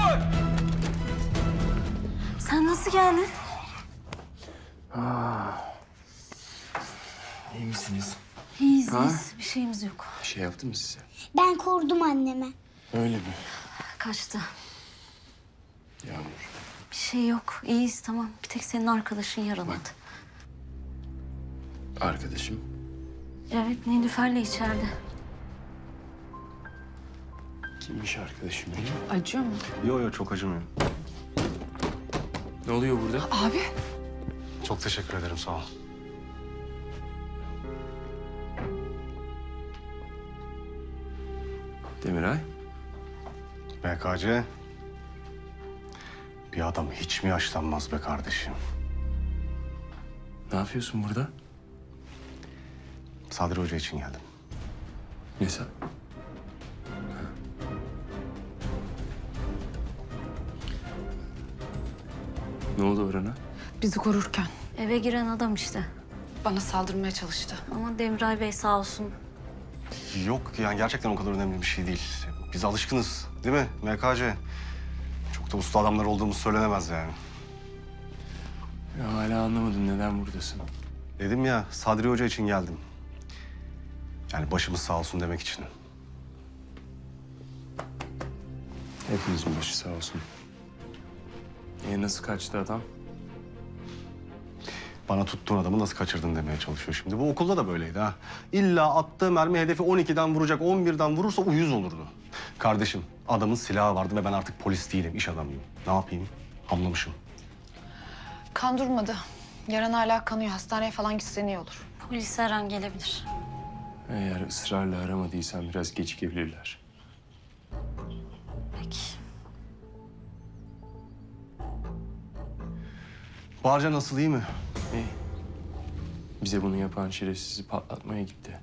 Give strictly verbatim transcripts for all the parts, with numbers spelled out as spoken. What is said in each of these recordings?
dur! Sen nasıl geldin? Aa. İyi misiniz? İyiyiz, Ha? iyiyiz. Bir şeyimiz yok. Bir şey yaptı mı size? Ben korudum anneme. Öyle mi? Kaçtı. Yağmur. Bir şey yok. İyiyiz, tamam. Bir tek senin arkadaşın yaralandı. Bak. Arkadaşım. Evet, Nilüfer'le içeride. Kimmiş arkadaşım benim? Acıyor mu? Yo yo çok acımıyor. Ne oluyor burada? Abi. Çok teşekkür ederim sağ ol. Demiray. B K C. Bir adam hiç mi yaşlanmaz be kardeşim? Ne yapıyorsun burada? Sadri Hoca için geldim. Ne sen? Ne oldu Orhan'a? Bizi korurken Eve giren adam işte. bana saldırmaya çalıştı. Ama Demiray Bey sağ olsun. Yok yani gerçekten o kadar önemli bir şey değil. Biz alışkınız değil mi M K C? Çok da usta adamlar olduğumuz söylenemez yani. Ya hala anlamadım neden buradasın. Dedim ya Sadri Hoca için geldim. Yani başımız sağ olsun demek için. Hepimizin başı sağ olsun. E nasıl kaçtı adam? Bana tuttuğun adamı nasıl kaçırdın demeye çalışıyor şimdi. Bu okulda da böyleydi ha. İlla attığı mermi hedefi on ikiden vuracak, on birden vurursa uyuz olurdu. Kardeşim adamın silahı vardı ve ben artık polis değilim, iş adamıyım. Ne yapayım? Hamlamışım. Kan durmadı. Yaran hala kanıyor. Hastaneye falan gitsen iyi olur. Polis her an gelebilir. Eğer ısrarla aramadıysan biraz gecikebilirler. Peki. Barca nasıl, iyi mi? İyi. Bize bunu yapan şerefsizi patlatmaya gitti.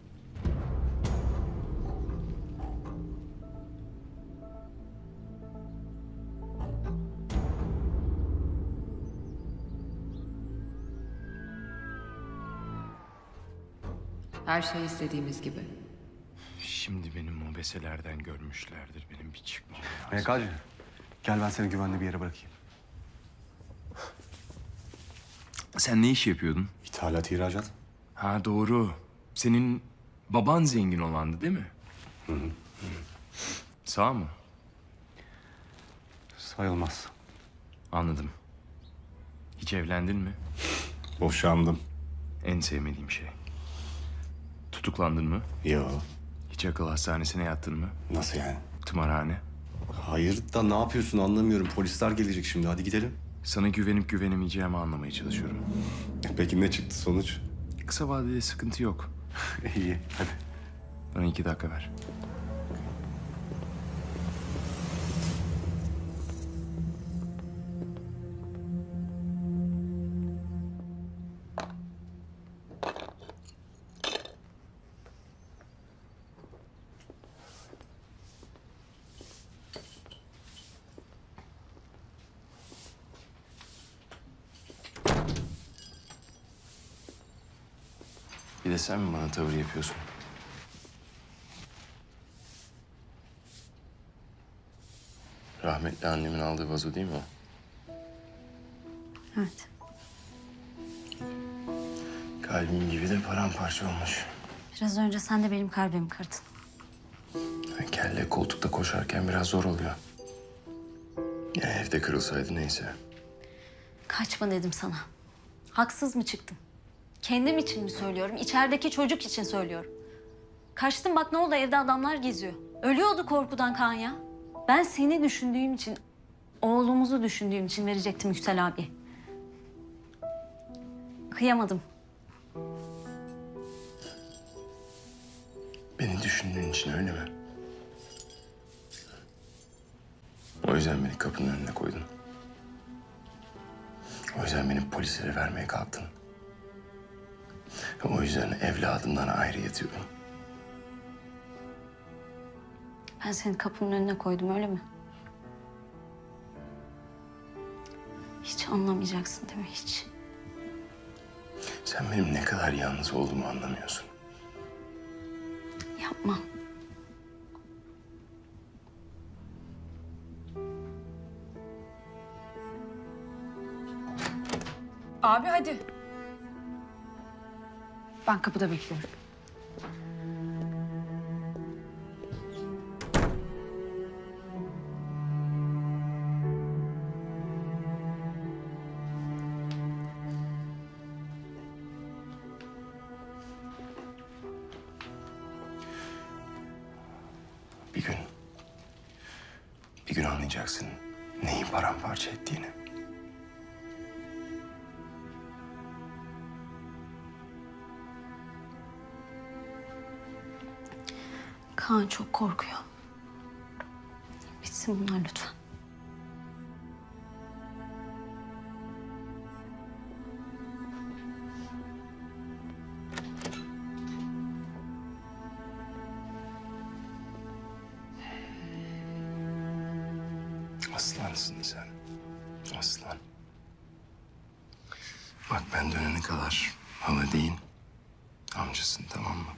Her şey istediğimiz gibi. Şimdi benim mobeselerden görmüşlerdir. Benim bir çıkmam lazım. M K C, gel ben seni güvenli bir yere bırakayım. Sen ne iş yapıyordun? İthalat, ihracat. Ha doğru. Senin baban zengin olandı değil mi? Hı hı. Sağ mı? Sayılmaz. Anladım. Hiç evlendin mi? Boşandım. En sevmediğim şey. Tutuklandın mı? Yo. Hiç akıl hastanesine yattın mı? Nasıl yani? Tımarhane. Hayır da ne yapıyorsun anlamıyorum. Polisler gelecek şimdi. Hadi gidelim. Sana güvenip güvenemeyeceğimi anlamaya çalışıyorum. Peki ne çıktı sonuç? Kısa vadede sıkıntı yok. İyi, hadi. Bana iki dakika ver. Bir de sen mi bana tavır yapıyorsun? Rahmetli annemin aldığı vazo değil mi o? Evet. Kalbim gibi de paramparça olmuş. Biraz önce sen de benim kalbimi kırdın. Kelle koltukta koşarken biraz zor oluyor. Ya evde kırılsaydı neyse. Kaçma dedim sana. Haksız mı çıktım? Kendim için mi söylüyorum? İçerideki çocuk için söylüyorum. Kaçtım bak ne oldu, evde adamlar geziyor. Ölüyordu korkudan Kaan ya. Ben seni düşündüğüm için, oğlumuzu düşündüğüm için verecektim Yüksel abi. Kıyamadım. Beni düşündüğün için öyle mi? O yüzden beni kapının önüne koydun. O yüzden beni polislere vermeye kalktın. O yüzden evladımdan ayrı yatıyorum. Ben seni kapının önüne koydum öyle mi? Hiç anlamayacaksın değil mi hiç? Sen benim ne kadar yalnız olduğumu anlamıyorsun. Yapma. Abi hadi. Ben kapıda bekliyorum. Bir gün, bir gün anlayacaksın neyi paramparça ettiğini. Kaan çok korkuyor. Bitsin bunlar lütfen. Aslansın sen. Aslan. Bak ben dönene kadar hala değil, amcasın, tamam mı?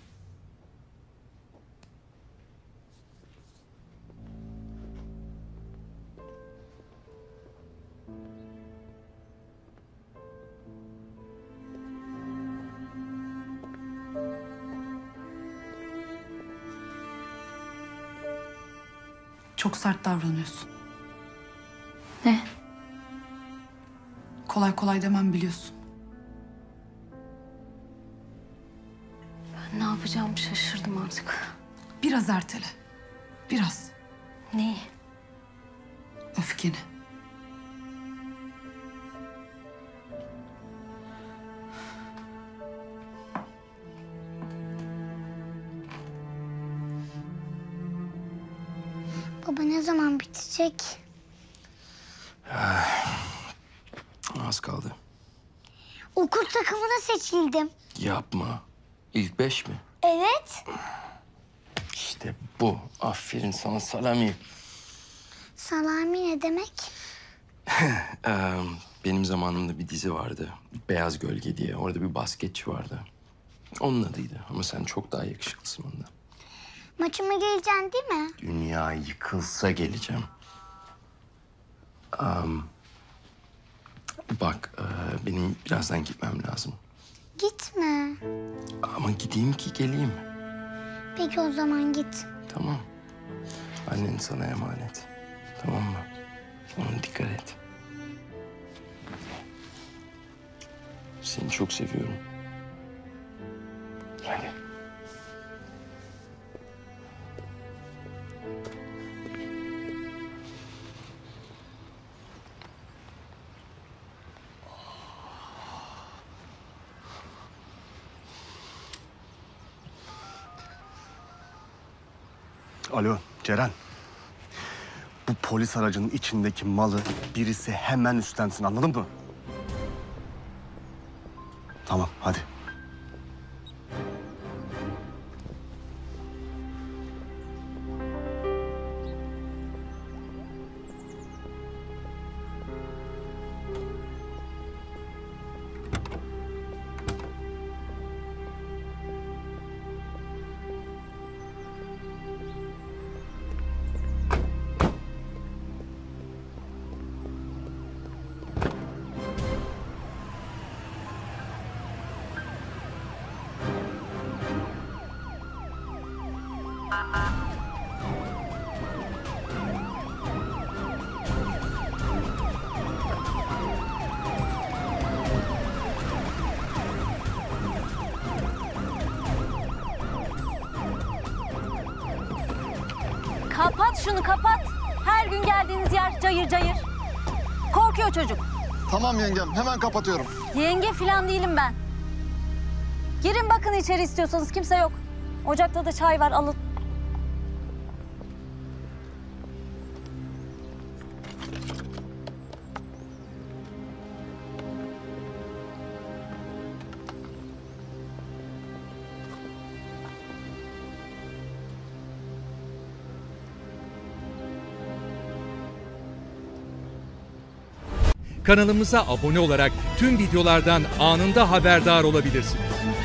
Çok sert davranıyorsun. Ne? Kolay kolay demem biliyorsun. Ben ne yapacağımı şaşırdım artık. Biraz ertele. Biraz. Neyi? Öfkeni. Baba ne zaman bitecek? Az kaldı. Okul takımına seçildim. Yapma. İlk beş mi? Evet. İşte bu. Aferin sana Salami. Salami ne demek? Ee, benim zamanımda bir dizi vardı. Beyaz Gölge diye. Orada bir basketçi vardı. Onun adıydı ama sen çok daha yakışıklısın ondan. Maçıma geleceksin değil mi? Dünya yıkılsa geleceğim. Am, bak e, benim birazdan gitmem lazım. Gitme. Ama gideyim ki geleyim. Peki o zaman git. Tamam. Annen sana emanet. Tamam mı? Ona dikkat et. Seni çok seviyorum. Hadi. Alo Ceren. Bu polis aracının içindeki malı birisi hemen üstlensin, anladın mı? Tamam hadi. Kapat şunu kapat. Her gün geldiğiniz yer cayır cayır. Korkuyor çocuk. Tamam yengem, hemen kapatıyorum. Yenge falan değilim ben. Girin bakın içeri istiyorsanız, kimse yok. Ocakta da çay var, alın. Kanalımıza abone olarak tüm videolardan anında haberdar olabilirsiniz.